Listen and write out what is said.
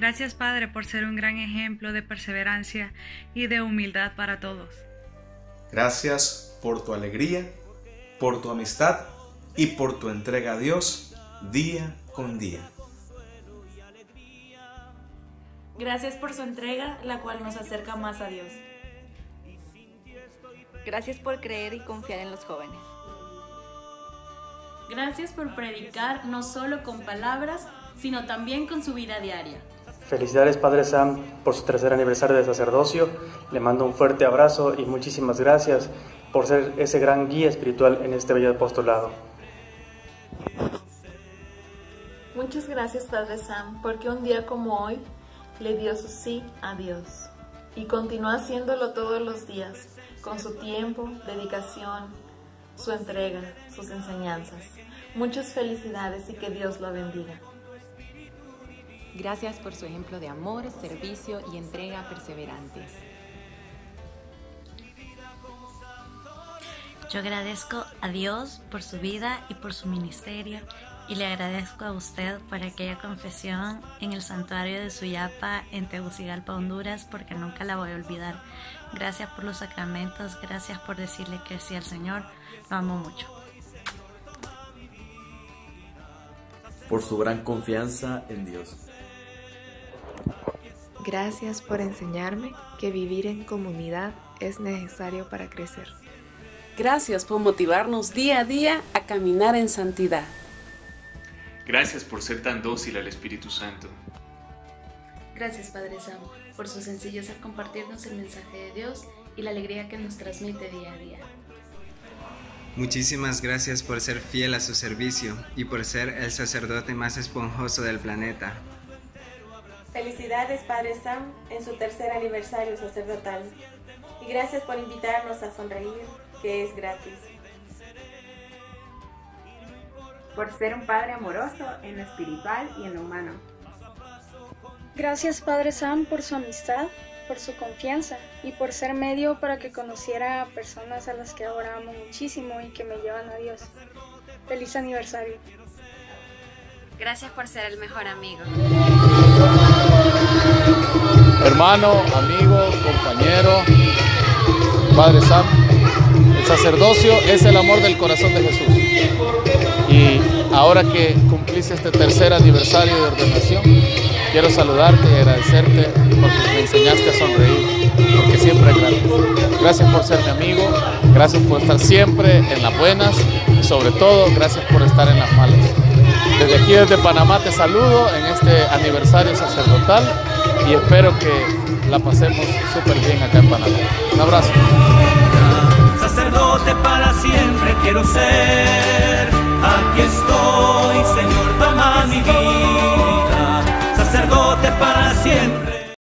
Gracias, Padre, por ser un gran ejemplo de perseverancia y de humildad para todos. Gracias por tu alegría, por tu amistad y por tu entrega a Dios día con día. Gracias por su entrega, la cual nos acerca más a Dios. Gracias por creer y confiar en los jóvenes. Gracias por predicar no solo con palabras, sino también con su vida diaria. Felicidades, Padre Sam, por su tercer aniversario de sacerdocio. Le mando un fuerte abrazo y muchísimas gracias por ser ese gran guía espiritual en este bello apostolado. Muchas gracias, Padre Sam, porque un día como hoy le dio su sí a Dios y continúa haciéndolo todos los días, con su tiempo, dedicación, su entrega, sus enseñanzas. Muchas felicidades y que Dios lo bendiga. Gracias por su ejemplo de amor, servicio y entrega perseverante. Yo agradezco a Dios por su vida y por su ministerio, y le agradezco a usted por aquella confesión en el santuario de Suyapa en Tegucigalpa, Honduras, porque nunca la voy a olvidar. Gracias por los sacramentos, gracias por decirle que sí al Señor, lo amo mucho. Por su gran confianza en Dios. Gracias por enseñarme que vivir en comunidad es necesario para crecer. Gracias por motivarnos día a día a caminar en santidad. Gracias por ser tan dócil al Espíritu Santo. Gracias, Padre Sam, por su sencillez al compartirnos el mensaje de Dios y la alegría que nos transmite día a día. Muchísimas gracias por ser fiel a su servicio y por ser el sacerdote más esponjoso del planeta. Felicidades, Padre Sam, en su tercer aniversario sacerdotal. Y gracias por invitarnos a sonreír, que es gratis. Por ser un Padre amoroso en lo espiritual y en lo humano. Gracias, Padre Sam, por su amistad, por su confianza y por ser medio para que conociera a personas a las que ahora amo muchísimo y que me llevan a Dios. Feliz aniversario. Gracias por ser el mejor amigo. Hermano, amigo, compañero, Padre Sam, el sacerdocio es el amor del corazón de Jesús. Y ahora que cumpliste este tercer aniversario de ordenación, quiero saludarte y agradecerte porque me enseñaste a sonreír, porque siempre es gratis. Gracias por ser mi amigo, gracias por estar siempre en las buenas y sobre todo gracias por estar en las malas. Desde aquí, desde Panamá, te saludo en este aniversario sacerdotal y espero que la pasemos súper bien acá en Panamá. Un abrazo. Sacerdote para siempre quiero ser.